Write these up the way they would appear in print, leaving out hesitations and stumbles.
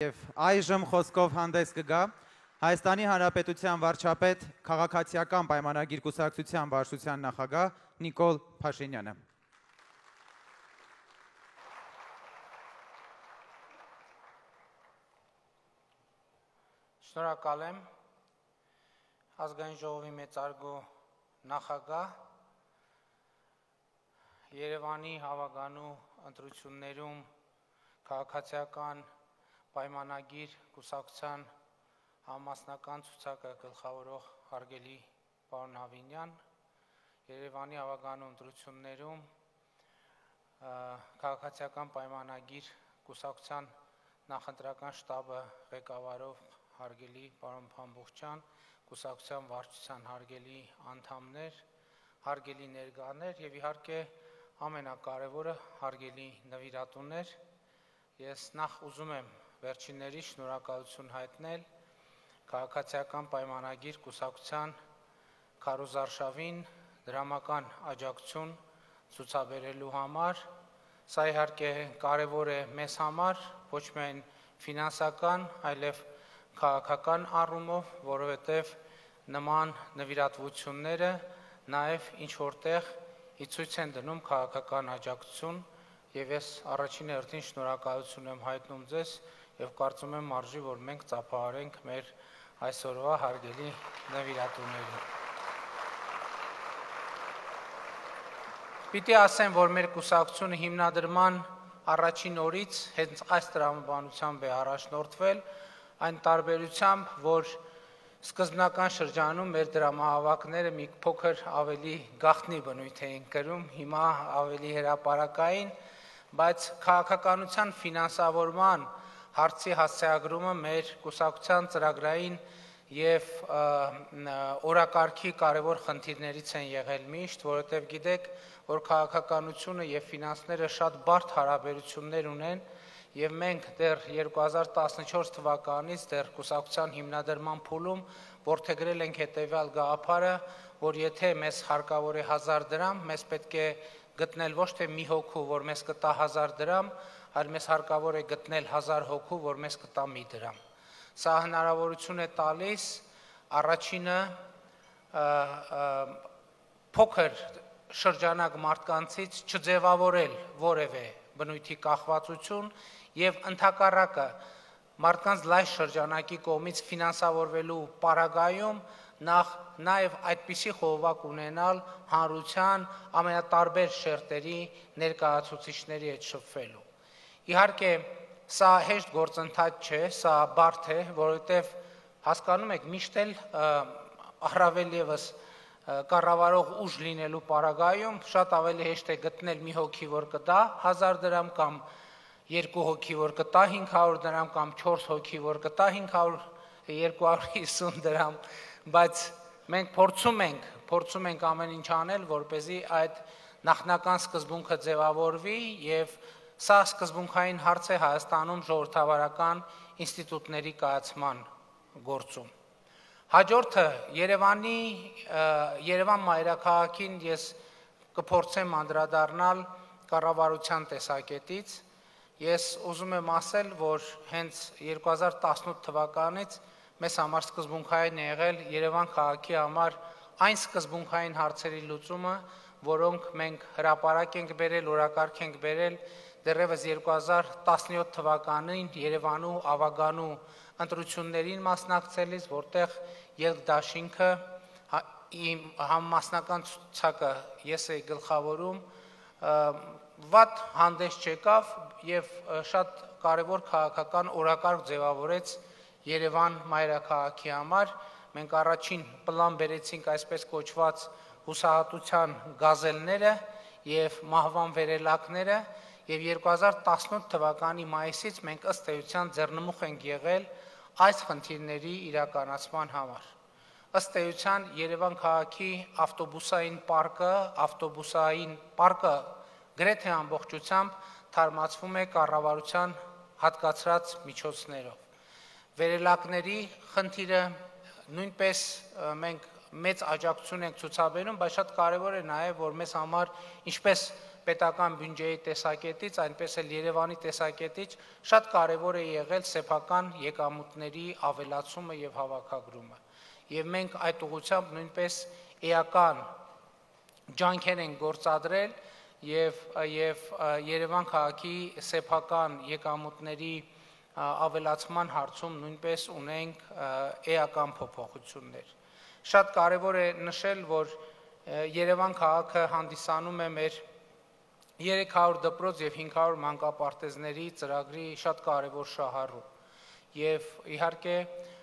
Եվ այժմ խոսքով հանդես կգա Հայաստանի Հանրապետության վարչապետ քաղաքացիական պայմանագիր կուսակցության վարչության նախագահ Նիկոլ Փաշինյանը։ Շնորհակալ եմ ազգային ժողովի մեծարգո նախագահ Երևանի հավագանու ընտրություններում քաղաքացիական պայմանագիր կուսակցության համասնական ցուցակը գլխավորող հարգելի պարոն Հավինյան, Երևանի հավագանու ընտրություններում քաղաքացիական պայմանագիր կուսակցության նախընտրական շտաբը ղեկավարող հարգելի պարոն Փամբուխչյան, կուսակցության վարչության հարգելի անդամներ, հարգելի ներկաներ եւ իհարկե ամենակարևորը հարգելի նվիրատուներ, ես նախ ուզում եմ վերջինների շնորհակալություն հայտնել քաղաքացիական պայմանագիր կուսակցության քարոզարշավին դրամական աջակցություն ցուցաբերելու համար, սա իհարկե կարևոր է մեզ համար, ոչ միայն ֆինանսական, այլև քաղաքական առումով, որովհետև նման նվիրատվությունները նաև ինչ-որտեղ ցույց են դնում քաղաքական աջակցություն եւ ես առաջին հերթին շնորհակալություն եմ հայտնում ձեզ եւ կարծում եմ արժի, որ մենք ծափահարենք մեր այսօրվա հարգելի նվիրատուներին։ Պիտի ասեմ, որ մեր կուսակցությունը հիմնադրման առաջին օրից հենց այս տրամաբանությամբ է առաջնորդվել, այն տարբերությամբ, որ սկզբնական շրջանում մեր դրամահավաքները մի փոքր ավելի գաղտնի բնույթ էին կրում, հիմա ավելի հրապարակային, բայց քաղաքականության ֆինանսավորման հարցի հասցեագրումը մեր կուսակցության ծրագրային եւ օրակարգի կարևոր խնդիրներից են եղել միշտ, որովհետեւ գիտեք, որ քաղաքականությունը եւ ֆինանսները շատ բարդ հարաբերություններ ունեն եւ մենք դեռ 2014 թվականից դեռ կուսակցության հիմնադրման փուլում որդեգրել ենք հետեւյալ գաղափարը, որ եթե մեզ հարկավոր է 1000 դրամ, մեզ պետք է գտնել ոչ թե մի հոգու, որ մեզ կտա 1000 դրամ, այլ մեզ հարկավոր է գտնել 1000 հոգու, որ մեզ կտա մի դրամ։ Սա հնարավորություն է տալիս առաջինը փոքր շրջանակ մարդկանցից չձևավորել որևէ բնույթի կախվածություն եւ ընդհակառակը մարդկանց լայն շրջանակի կողմից ֆինանսավորվելու պարագայում նաև այդպիսի խողովակ ունենալ հանրության ամենատարբեր շերտերի ներկայացուցիչների հետ շփվելու։ Իհարկե, սա հեշտ գործընթաց չէ, սա բարդ է, որովհետև հասկանում եք, միշտ էլ առավել ևս կառավարող ուժ լինելու պարագայում շատ ավելի հեշտ է գտնել մի հոգի, որ կտա 1000 դրամ կամ 2 հոգի, որ կտա 500 դրամ կամ 4 հոգի, որ կտա 250 դրամ, բայց մենք փորձում ենք ամեն ինչ անել, որպեսզի այդ նախնական սկզբունքը ձևավորվի եւ սա սկզբունքային հարց է Հայաստանում ժողովրդավարական ինստիտուտների կայացման գործում։ Հաջորդը Երևան մայրաքաղաքին ես կփորձեմ անդրադառնալ կառավարության տեսակետից։ Ես ուզում եմ ասել, որ հենց 2018 թվականից մեզ համար սկզբունքային է եղել Երևան քաղաքի համար այն սկզբունքային հարցերի լուծումը, որոնք մենք հրապարակ ենք բերել, օրակարգ ենք բերել դեռևս 2017 թվականին Երևանու ավագանու ընտրություններին մասնակցելիս, որտեղ ելքդաշինքը իմ համամասնական ցուցակը ես էի գլխավորում, վատ հանդես չեկավ եւ շատ կարեւոր քաղաքական օրակարգ ձևավորեց Երևան մայրաքաղաքի համար։ Մենք առաջին պլան բերեցինք այսպես կոչված հուսահատության գազելները եւ մահվան վերելակները եւ 2018 թվականի մայիսից մենք ըստ էության ձեռնմուխ ենք եղել այս խնդիրների իրականացման համար։ Ըստ էության Երևան քաղաքի ավտոբուսային պարկը գրեթե ամբողջությամբ թարմացվում է կառավարության հատկացրած միջոցներով։ Վերելակների խնդիրը նույնպես մենք մեծ աջակցություն ենք ցուցաբերում, բայց շատ կարևոր է նաև, որ մեզ համար ինչպես պետական բյուջեի տեսակետից, այնպես էլ Երևանի տեսակետից շատ կարևոր է եղել սեփական եկամուտների ավելացումը եւ հավաքագրումը։ Եվ մենք այդ ուղղությամբ նույնպես էական ջանքեր են գործադրել եւ Երևան քաղաքի սեփական եկամուտների ավելացման հարցում նույնպես ունենք էական փոփոխություններ։ Շատ կարևոր է նշել, որ Երևան քաղաքը հանդիսանում է մեր 300 դպրոց եւ 500 մանկապարտեզների ծրագրի շատ կարևոր շահառու։ Եվ իհարկե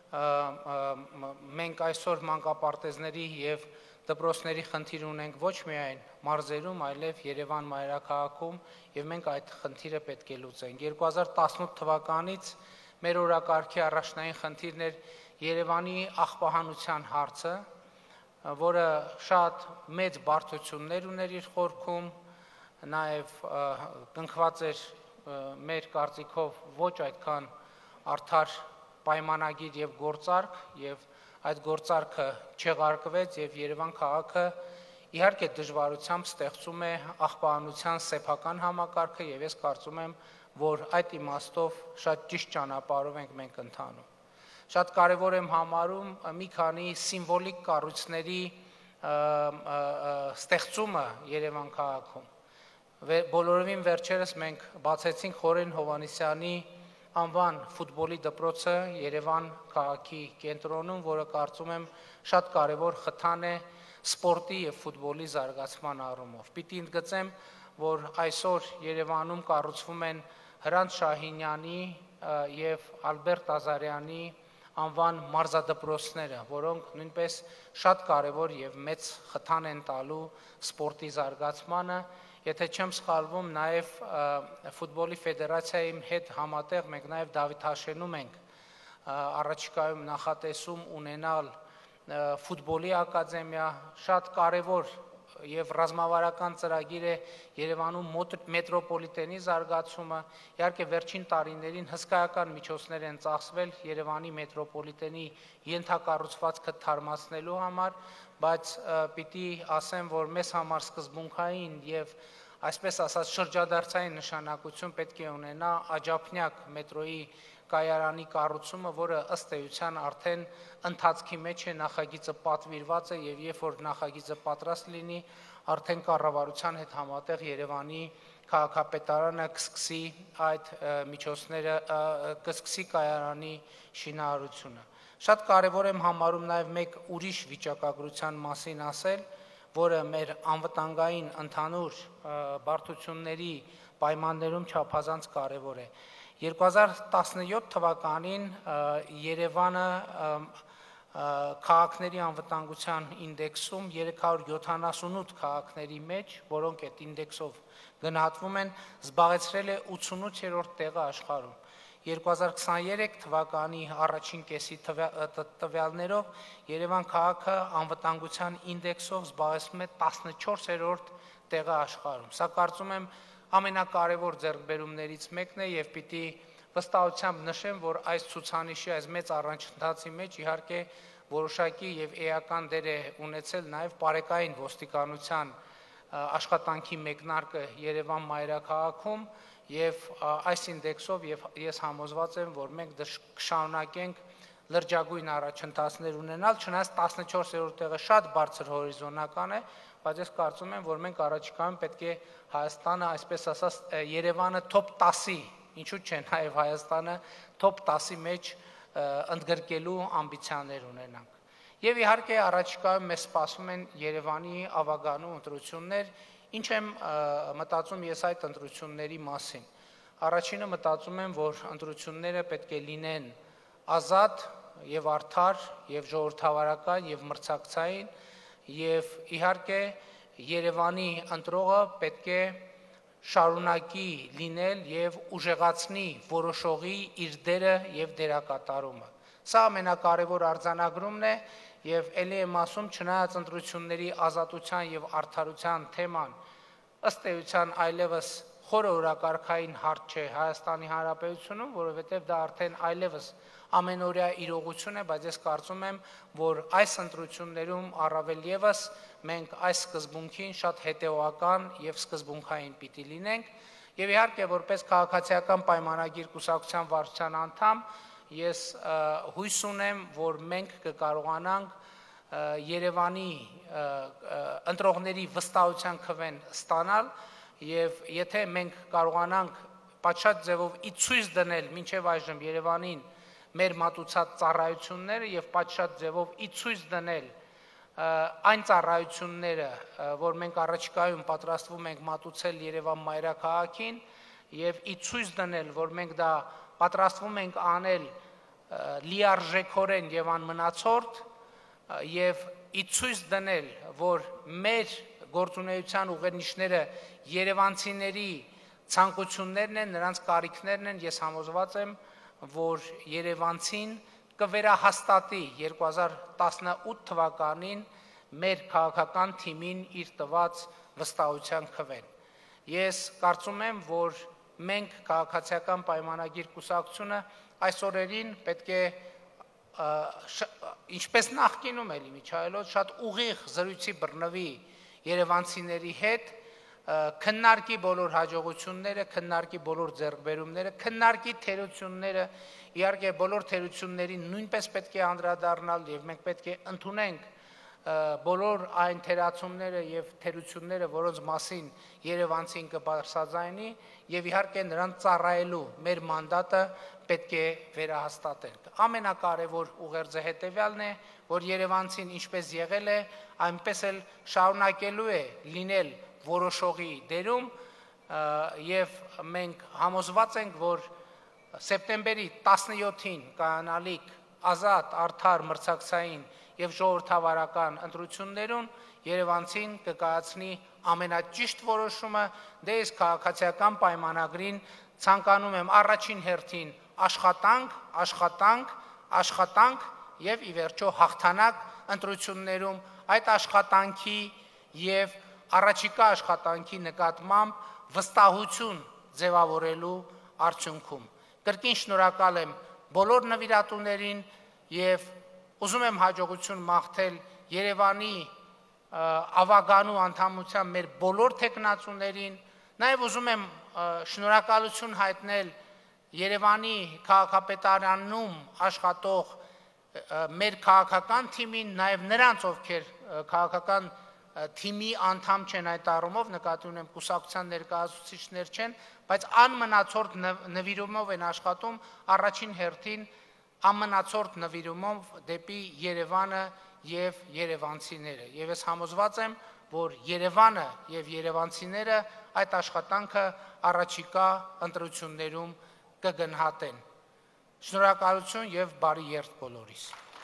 մենք այսօր մանկապարտեզների եւ դպրոցների խնդիր ունենք ոչ միայն մարզերում, այլև Երևան մայրաքաղաքում եւ մենք այդ խնդիրը պետք է լուծենք։ 2018 թվականից մեր օրակարգի առաջնային խնդիրն էր Երևանի աղբահանության հարցը, որը շատ մեծ բարդություններ ուներ իր խորքում, նաեւ կնքված էր մեր կարծիքով ոչ այդքան արդար պայմանագիր եւ գործարք եւ այդ գործարքը չեղարկվեց եւ Երևան քաղաքը իհարկե դժվարությամբ ստեղծում է աղբահանության սեփական համակարգը եւ ես կարծում եմ, որ այդ իմաստով շատ ճիշտ ճանապարհով ենք մենք ընթանում։ Շատ կարևոր եմ համարում մի քանի սիմվոլիկ կառույցների ստեղծումը Երևան քաղաքում։ Բոլորովին վերջերս մենք բացեցինք Խորեն Հովհաննիսյանի անվան ֆուտբոլի դպրոցը Երևան քաղաքի կենտրոնում, որը կարծում եմ շատ կարևոր խթան է սպորտի եւ ֆուտբոլի զարգացման առումով։ Պիտի ընդգծեմ, որ այսօր Երևանում կառուցվում են Հրանտ Շահինյանի եւ Ալբերտ Ազարյանի անվան մարզադպրոցները, որոնք նույնպես շատ կարևոր եւ մեծ խթան են տալու սպորտի զարգացմանը։ Եթե չեմ սխալվում, նաև ֆուտբոլի ֆեդերացիայի հետ համատեղ մենք նաև Դավիթ Հաշենում ենք առաջիկայում նախատեսում ունենալ ֆուտբոլի ակադեմիա, շատ կարևոր եւ ռազմավարական ծրագիր է Երևանում մետրոպոլիտենի զարգացումը, իհարկե վերջին տարիներին հսկայական միջոցներ են ծախսվել Երևանի մետրոպոլիտենի ենթակառուցվածքը թարմացնելու համար, բայց պիտի ասեմ, որ մեզ համար սկզբունքային եւ այսպես ասած շրջադարձային նշանակություն պետք է ունենա Աջափնյակ մետրոյի կայարանի կառուցումը, որը ըստ էության արդեն ընթացքի մեջ է, նախագիծը պատվիրված է եւ երբ որ նախագիծը պատրաստ լինի, արդեն կառավարության հետ համատեղ Երևանի քաղաքապետարանը կսկսի այդ միջոցները, կսկսի կայարանի շինարարությունը։ Շատ կարևոր եմ համարում նաեւ մեկ ուրիշ վիճակագրության մասին ասել, որը մեր անվտանգային ընդհանուր բարդությունների պայմաններում չափազանց կարևոր է։ 2017 թվականին Երևանը քաղաքների անվտանգության ինդեքսում 378 քաղաքների մեջ, որոնք այդ ինդեքսով գնահատվում են, զբաղեցրել է 88-րդ տեղը աշխարհում։ 2023 թվականի առաջին կեսի տվյալներով Երևան քաղաքը անվտանգության ինդեքսով զբաղեցնում է 14-րդ տեղը աշխարհում։ Սա կարծում եմ ամենակարևոր ձեռքբերումներից մեկն է եւ պիտի վստահությամբ նշեմ, որ այս ցուցանիշի, այս մեծ առանցքների մեջ իհարկե որոշակի եւ էական դեր է ունեցել նաեւ բարեկային ոստիկանության աշխատանքի մեկնարկը Երևան մայրաքաղաքում եւ այս ինդեքսով եւ ես համոզված եմ, որ մենք կշարունակենք լրջագույն առաջընթացներ ունենալ, չնայած 14-րդ տեղը շատ բարձր հորիզոնական է, բայց ես կարծում եմ, որ մենք առաջիկայում պետք է Հայաստանը, այսպես ասած, Երևանը top 10-ի, ինչու՞ չէ, նաեւ Հայաստանը top 10-ի մեջ ընդգրկելու ամբիցիաներ ունենանք։ Եվ իհարկե առաջիկայում մեզ սպասում են Երևանի ավագանու ընտրություններ, ինչ եմ մտածում ես այդ ընտրությունների մասին։ Առաջինը մտածում եմ, որ ընտրությունները պետք է լինեն ազատ եւ արդար եւ ժողովրդավարական եւ մրցակցային եւ իհարկե Երևանի ընտրողը պետք է շարունակի լինել եւ ուժեղացնի որոշողի իր դերը եւ դերակատարումը։ Սա ամենակարևոր արձանագրումն է եւ ելի եմ ասում, չնայած ընտրությունների ազատության եւ արդարության թեման ըստ էության այլևս խորը օրակարգային հարց չէ Հայաստանի Հանրապետությունում, որովհետև դա արդեն այլևս ամենօրյա իրողություն է, բայց ես կարծում եմ, որ այս ընտրություններում առավել ևս մենք այս սկզբունքին շատ հետևողական եւ սկզբունքային պիտի լինենք եւ իհարկե որպես քաղաքացիական պայմանագիր կուսակցության վարչության անդամ ես հույս ունեմ, որ մենք կկարողանանք Երևանի ընտրողների վստահության քվեն ստանալ եւ եթե մենք կարողանանք պատշաճ ձևով ի ցույց դնել մինչեւ այժմ Երևանին մեր մատուցած ծառայությունները եւ պատշաճ ձևով ի ցույց դնել այն ծառայությունները, որ մենք առաջիկայում պատրաստվում ենք մատուցել Երևան մայրաքաղաքին եւ ի ցույց դնել, որ մենք դա պատրաստվում ենք անել լիարժեքորեն եւ անմնացորդ եւ ի ցույց դնել, որ մեր գործունեության ուղենիշները երևանցիների ցանկություններն են, նրանց կարիքներն են, ես համոզված եմ, որ Երևանցին կվերահաստատի 2018 թվականին մեր քաղաքական թիմին իր տված վստահության քվեն։ Ես կարծում եմ, որ մենք քաղաքացիական պայմանագիր կուսակցությունը այս օրերին պետք է ինչպես նախկինում էլի միջայլոց շատ ուղիղ զրույցի բռնվի երևանցիների հետ, քննարկի բոլոր հաջողությունները, քննարկի բոլոր ձեռքբերումները, քննարկի թերությունները, իհարկե բոլոր թերություններին նույնպես պետք է անդրադառնալ եւ մենք պետք է ընդունենք բոլոր այն թերացումները եւ թերությունները, որոնց մասին Երևանցին կբարձրաձայնի եւ իհարկե նրան ծառայելու մեր մանդատը պետք է վերահաստատենք։ Ամենակարևոր ուղերձը հետեւյալն է, որ Երևանցին ինչպես եղել է, այնպես էլ շարունակելու է լինել որոշողի դերում եւ մենք համոզված ենք, որ սեպտեմբերի 17-ին կայանալիք ազատ, արդար, մրցակցային եւ ժողովրդավարական ընտրություններուն Երևանցին կկայացնի ամենաճիշտ որոշումը, դե ես քաղաքացիական պայմանագրին ցանկանում եմ առաջին հերթին աշխատանք եւ ի վերջո հաղթանակ ընտրություններում այդ աշխատանքի եւ առաջիկա աշխատանքի նկատմամբ վստահություն ձևավորելու արդյունքում։ Կրկին շնորհակալ եմ բոլոր նվիրատուներին եւ ուզում եմ հաջողություն մաղթել Երևանի ավագանու անդամության մեր բոլոր թեկնածուներին, նաեւ ուզում եմ շնորհակալություն հայտնել Երևանի քաղաքապետարանում աշխատող մեր քաղաքական թիմին, նաեւ նրանց, ովքեր քաղաքական թիմի անդամ չեն այդ առումով, նկատի ունեմ կուսակցության ներկայացուցիչներ չեն, բայց անմնացորդ նվիրումով են աշխատում առաջին հերթին ամնացորդ նվիրումով դեպի Երևանը եւ երևանցիները։ Եվ ես համոզված եմ, որ Երևանը եւ երևանցիները այդ աշխատանքը առաջիկա ընտրություններում կգնահատեն։ Շնորհակալություն եւ բարի երթ բոլորիս։